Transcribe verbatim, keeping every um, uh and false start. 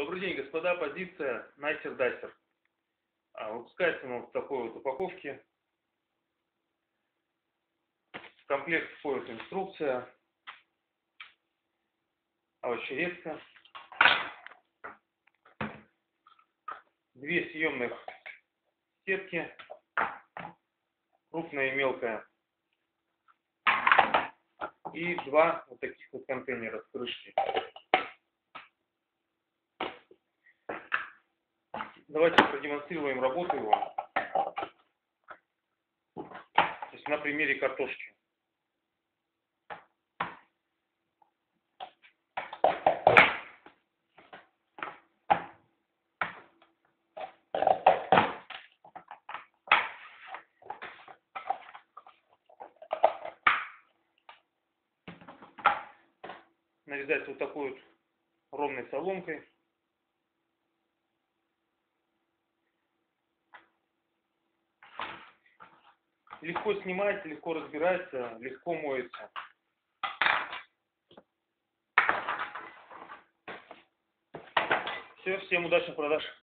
Добрый день, господа. Позиция Найсер Дайсер. Выпускается он в такой вот упаковке. В комплект входит инструкция, овощерезка, две съемных сетки, крупная и мелкая, и два вот таких вот контейнера с крышки. Давайте продемонстрируем работу его. То есть на примере картошки. Нарезать вот такой вот ровной соломкой. Легко снимается, легко разбирается, легко моется. Все, всем удачных продаж.